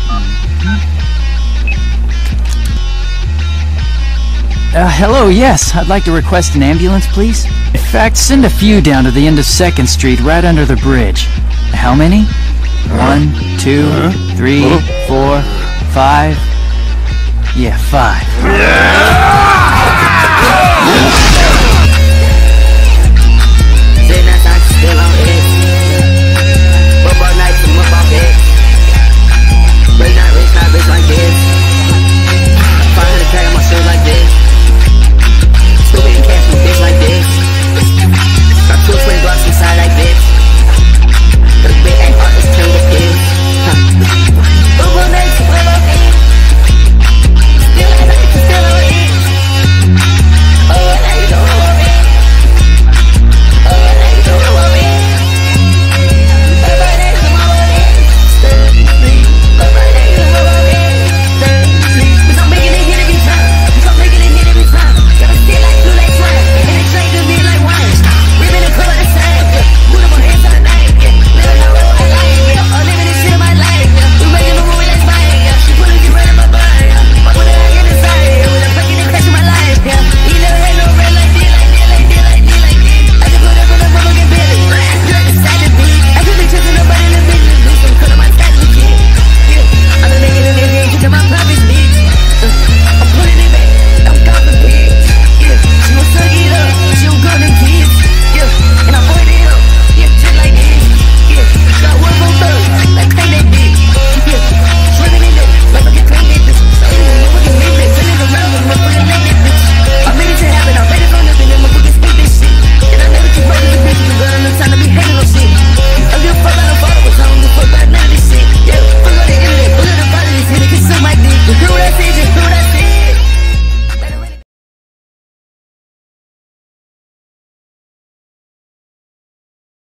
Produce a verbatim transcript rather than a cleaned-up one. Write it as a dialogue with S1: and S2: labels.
S1: Uh, hello, yes. I'd like to request an ambulance, please. In fact, send a few down to the end of second street, right under the bridge. How many? One, two, three, four, five. Yeah, five.